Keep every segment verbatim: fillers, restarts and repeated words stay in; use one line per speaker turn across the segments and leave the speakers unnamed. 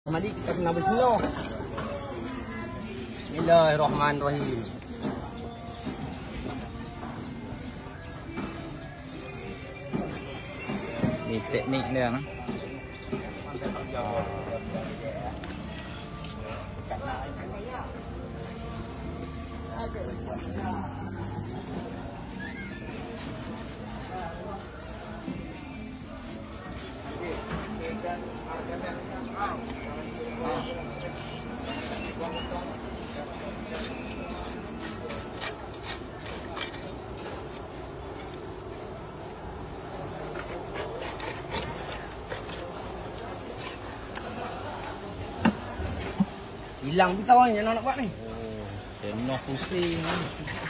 Mari kita kena bismillah. Bismillahirrahmanirrahim.
Ni teknik dia kan.
Hilang pisau ni yang nak buat ni.
Oh, kena pusing ni.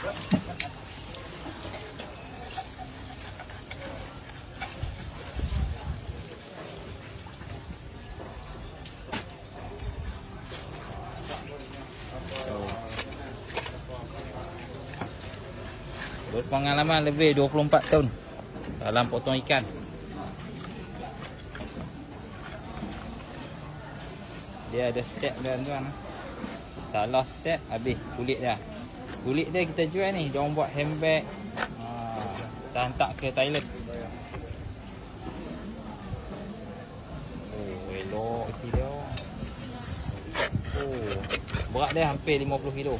Berpengalaman lebih dua puluh empat tahun dalam potong ikan. Dia ada step dia tuan. Salah step habis kulit dia. Kulit dia kita jual ni, dia orang buat handbag. Ha, dah hantar ke Thailand. Oh, elok isi dia. Oh, berat dia hampir lima puluh kilo.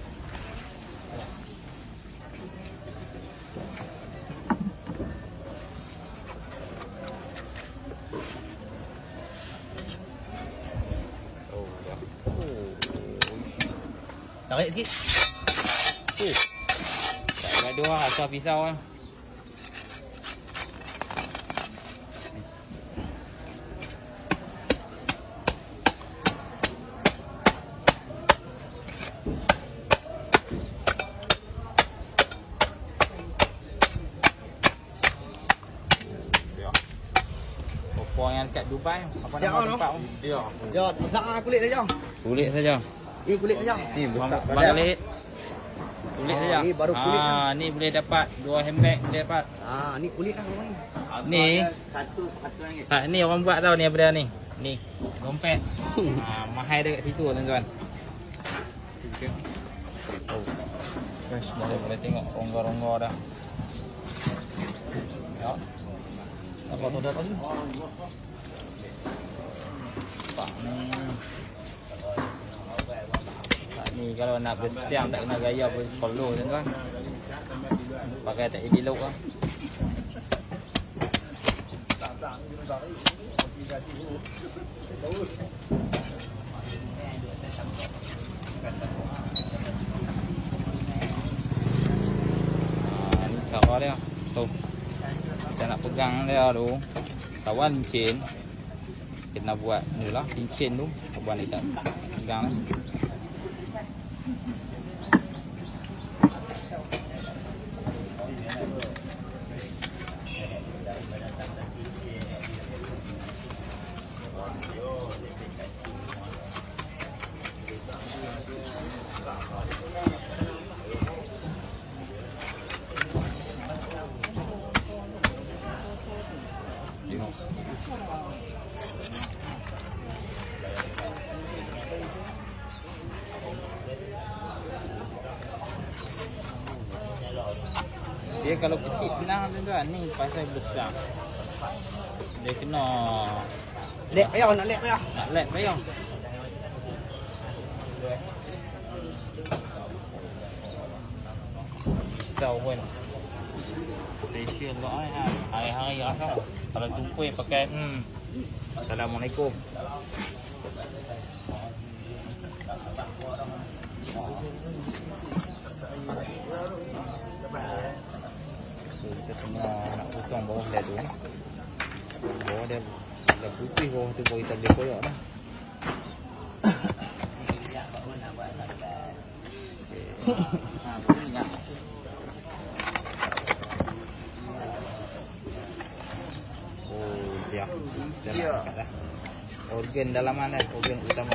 Tarik sikit.
Oh. Tak gaduh lah asal pisau lah. Opor yang dekat Dubai. Apa nama tempat tu?
Ya. Ya, tak kulit saja.
Kulit saja.
Ni kulit saja.
Ni besar balik. Kulit saja.
Ni baru kulit.
Ah, ni boleh dapat dua handbag boleh dapat.
Ah, ni kulit kan ni.
Ni
satu satu ringgit.
tak ni orang buat tau ni apa dia ni. Ni dompet. Ah, mahal dekat situ tuan-tuan. Oh. Guys, boleh boleh tengok rongga-rongga dah. Ya. Apa tu dah tadi? Tak ni. Ni kalau nak bersiam tak kena gaya pun perlu tuan-tuan. Pakai tak jadi look lah. Ha, ni cara dia. Tu. Kita nak pegang dia tu. Tawan cincin. Kena buat ni lah cincin tu. Buat ni tak pegang ni. Dia kalau kecil senang tuan-tuan, ni pasal besar. Dia kena
lek payah, nak lek payah.
Nak lek payah. Pisau pun special lah eh. Hari-hari rasa. Kalau tumpui pakai hmm. Assalamualaikum. Kita tengah nak potong bawah dia tu. Bawah dia dah putih, bawah tu baru kita boleh koyak dah. Oh, dia. Dia dah. Organ dalaman dah, organ utama.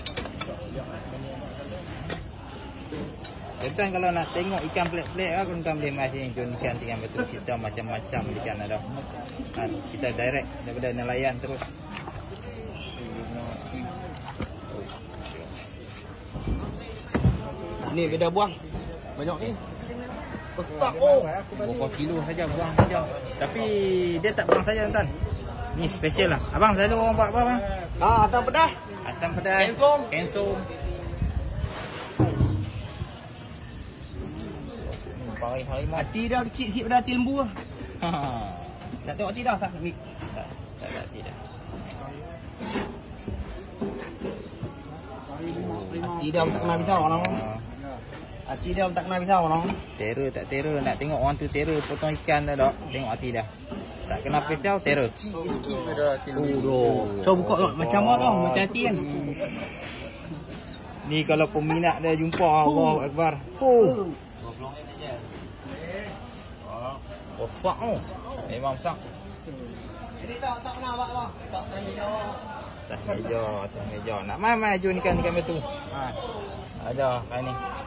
Tuan kalau nak tengok ikan pelik-pelik lah, tuan boleh mai sini jual ikan ikan betul kita macam-macam ikan ada. Ha, kita direct daripada nelayan terus.
Ini beda buang. Banyak ni. Besar oh.
Berapa kilo saja buang saja. Tapi dia tak buang saja tuan. Ni special lah. Abang selalu orang buat apa bang?
Ah, asam pedas.
Asam pedas.
Kensum.
Kensum. Pakai harimau.
Hati dah kecil sikit pada hati lembu lah.
Ha.
Nak tengok hati dah tak? Mik.
Tak, tak ada hati dah.
Hati dah tak kena pisau orang. Hati dah tak kena pisau orang.
Terror tak terror. Nak tengok orang tu terror potong ikan dah dok. Tengok hati dah. Tak kena pisau terror.
Sikit pada hati lembu. Oh, cuba buka tengok macam mana tau, macam hati kan.
Ni kalau peminat dia jumpa Allahu Akbar.
Oh.
Besar tu. Memang besar.
Ini tak tak kena abang bang. Tak kena hijau.
Atas meja, atas meja. Nak mai mai jom ikan ikan betul. Ha. Ada kain ni.